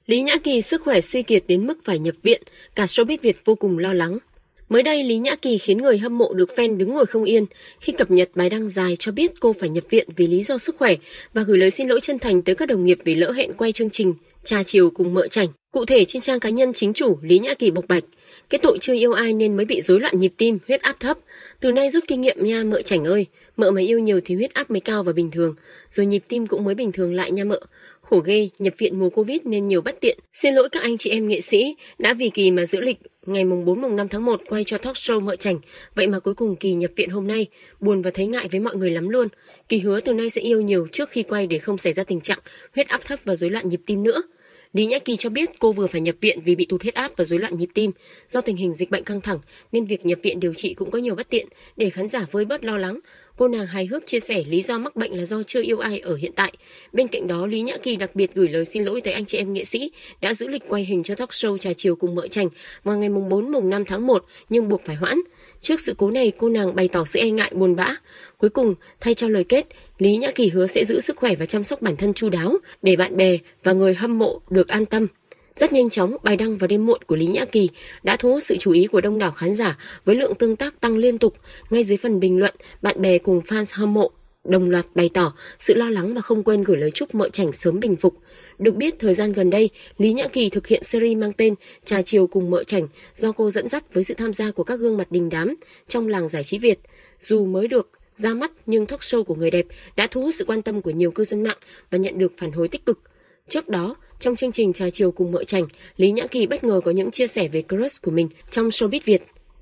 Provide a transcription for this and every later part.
Lý Nhã Kỳ sức khỏe suy kiệt đến mức phải nhập viện, cả showbiz Việt vô cùng lo lắng. Mới đây, Lý Nhã Kỳ khiến người hâm mộ được fan đứng ngồi không yên khi cập nhật bài đăng dài cho biết cô phải nhập viện vì lý do sức khỏe và gửi lời xin lỗi chân thành tới các đồng nghiệp vì lỡ hẹn quay chương trình Trà chiều cùng mợ Chảnh. Cụ thể, trên trang cá nhân chính chủ, Lý Nhã Kỳ bộc bạch: "Cái tội chưa yêu ai nên mới bị rối loạn nhịp tim, huyết áp thấp. Từ nay rút kinh nghiệm nha mợ Chảnh ơi. Mợ mà yêu nhiều thì huyết áp mới cao và bình thường, rồi nhịp tim cũng mới bình thường lại nha mợ. Khổ ghê, nhập viện mùa Covid nên nhiều bất tiện. Xin lỗi các anh chị em nghệ sĩ đã vì Kỳ mà giữ lịch ngày mùng 4 mùng 5 tháng 1 quay cho talk show mợ Chảnh, vậy mà cuối cùng Kỳ nhập viện hôm nay. Buồn và thấy ngại với mọi người lắm luôn. Kỳ hứa từ nay sẽ yêu nhiều trước khi quay để không xảy ra tình trạng huyết áp thấp và rối loạn nhịp tim nữa." Lý Nhã Kỳ cho biết cô vừa phải nhập viện vì bị tụt huyết áp và rối loạn nhịp tim. Do tình hình dịch bệnh căng thẳng nên việc nhập viện điều trị cũng có nhiều bất tiện. Để khán giả vơi bớt lo lắng, cô nàng hài hước chia sẻ lý do mắc bệnh là do chưa yêu ai ở hiện tại. Bên cạnh đó, Lý Nhã Kỳ đặc biệt gửi lời xin lỗi tới anh chị em nghệ sĩ đã giữ lịch quay hình cho talk show Trà chiều cùng mợ Chảnh vào ngày mùng 4 mùng 5 tháng 1 nhưng buộc phải hoãn. Trước sự cố này, cô nàng bày tỏ sự e ngại buồn bã. Cuối cùng, thay cho lời kết, Lý Nhã Kỳ hứa sẽ giữ sức khỏe và chăm sóc bản thân chu đáo để bạn bè và người hâm mộ được an tâm. Rất nhanh chóng, bài đăng vào đêm muộn của Lý Nhã Kỳ đã thu hút sự chú ý của đông đảo khán giả với lượng tương tác tăng liên tục. Ngay dưới phần bình luận, bạn bè cùng fans hâm mộ đồng loạt bày tỏ sự lo lắng và không quên gửi lời chúc mợ Chảnh sớm bình phục. Được biết, thời gian gần đây, Lý Nhã Kỳ thực hiện series mang tên Trà chiều cùng mợ Chảnh do cô dẫn dắt với sự tham gia của các gương mặt đình đám trong làng giải trí Việt. Dù mới được ra mắt nhưng talk show của người đẹp đã thu hút sự quan tâm của nhiều cư dân mạng và nhận được phản hồi tích cực. Trước đó, trong chương trình Trà chiều cùng mợ Chảnh, Lý Nhã Kỳ bất ngờ có những chia sẻ về crush của mình trong showbiz Việt.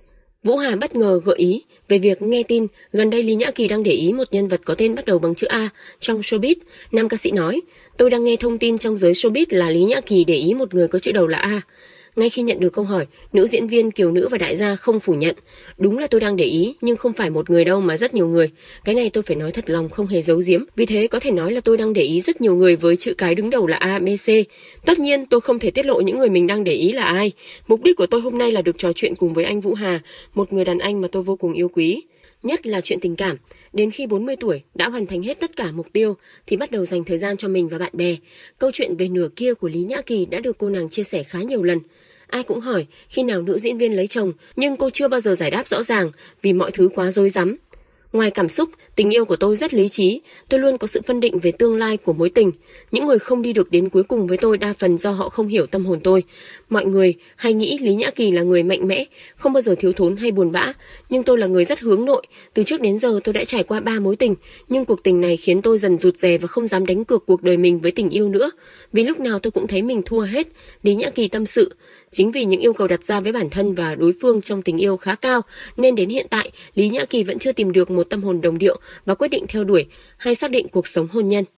Vũ Hà bất ngờ gợi ý về việc nghe tin gần đây Lý Nhã Kỳ đang để ý một nhân vật có tên bắt đầu bằng chữ A trong showbiz. Nam ca sĩ nói: "Tôi đang nghe thông tin trong giới showbiz là Lý Nhã Kỳ để ý một người có chữ đầu là A." Ngay khi nhận được câu hỏi, nữ diễn viên Kiều Nữ và đại gia không phủ nhận: "Đúng là tôi đang để ý, nhưng không phải một người đâu mà rất nhiều người. Cái này tôi phải nói thật lòng, không hề giấu giếm. Vì thế có thể nói là tôi đang để ý rất nhiều người với chữ cái đứng đầu là A, B, C. Tất nhiên tôi không thể tiết lộ những người mình đang để ý là ai. Mục đích của tôi hôm nay là được trò chuyện cùng với anh Vũ Hà, một người đàn anh mà tôi vô cùng yêu quý. Nhất là chuyện tình cảm. Đến khi 40 tuổi, đã hoàn thành hết tất cả mục tiêu, thì bắt đầu dành thời gian cho mình và bạn bè." Câu chuyện về nửa kia của Lý Nhã Kỳ đã được cô nàng chia sẻ khá nhiều lần. Ai cũng hỏi khi nào nữ diễn viên lấy chồng, nhưng cô chưa bao giờ giải đáp rõ ràng vì mọi thứ quá rối rắm. "Ngoài cảm xúc, tình yêu của tôi rất lý trí. Tôi luôn có sự phân định về tương lai của mối tình. Những người không đi được đến cuối cùng với tôi đa phần do họ không hiểu tâm hồn tôi. Mọi người hay nghĩ Lý Nhã Kỳ là người mạnh mẽ, không bao giờ thiếu thốn hay buồn bã. Nhưng tôi là người rất hướng nội. Từ trước đến giờ tôi đã trải qua 3 mối tình. Nhưng cuộc tình này khiến tôi dần rụt rè và không dám đánh cược cuộc đời mình với tình yêu nữa. Vì lúc nào tôi cũng thấy mình thua hết." Lý Nhã Kỳ tâm sự. Chính vì những yêu cầu đặt ra với bản thân và đối phương trong tình yêu khá cao, nên đến hiện tại, Lý Nhã Kỳ vẫn chưa tìm được một tâm hồn đồng điệu và quyết định theo đuổi hay xác định cuộc sống hôn nhân.